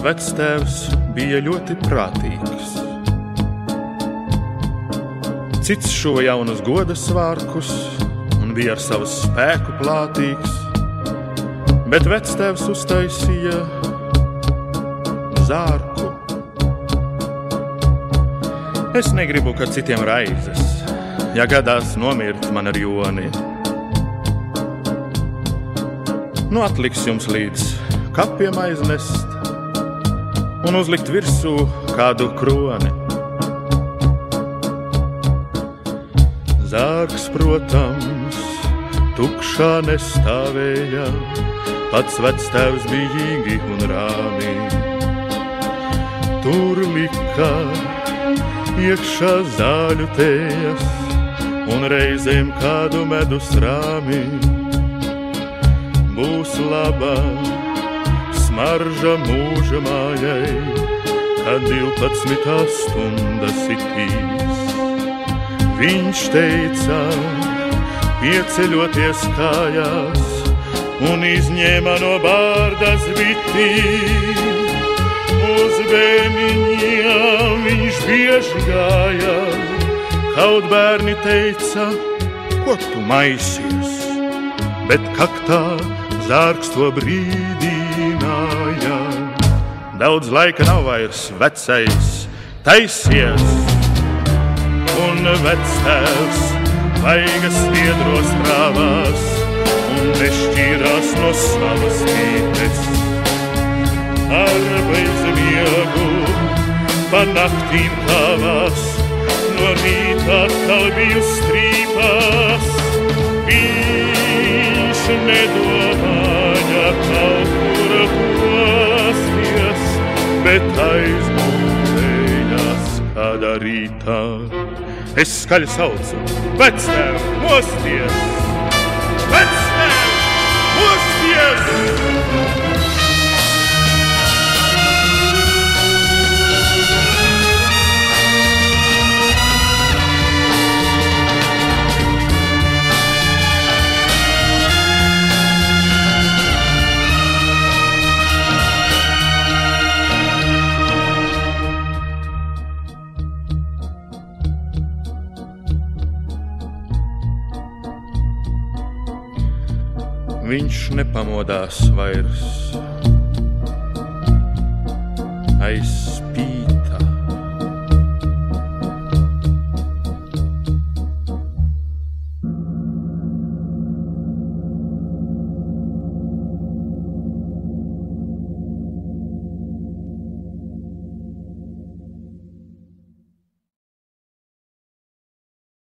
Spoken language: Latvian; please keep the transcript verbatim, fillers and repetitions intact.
vectēvs bija ļoti prātīgs. Cits šo jaunus godas svārkus un bija ar savu spēku plātīgs, bet vectēvs uztaisīja zārku. Es negribu, ka citiem raizes, ja gadās nomirt man ar joni. Nu atliks jums līdz kapiem aiznest un uzlikt virsū kādu kroni. Zārks, protams, tukšā nestāvēja, pats vectēvs bijīgi un rāmī. Tur lika iekšā zāļu tējas un reizēm kādu medus rāmī. Būs laba smarža mūža mājai, kad divpadsmitā stunda sitīs. Viņš teica, pieceļoties kājās un izņēma no bārda zvitī. Uz bēniņiem viņš bieži gāja, kaut bērni teica, ko tu maisies, bet kaktā zārks to brīdināja. Daudz laika nav vairs, vecais, taisies! Un vectēvs vaigas sviedros rāvās un nešķīrās no savas mītes. Ar bezmiegu pa naktīm kāvās, no rīta atkal biju strīpās. Viņš nedomāja kaut kur posties, bet aizmūvējās kādā rītā. Es skaļi saucu, vectēv, mosties! Vectēv, mosties! Viņš nepamodās vairs. Aiz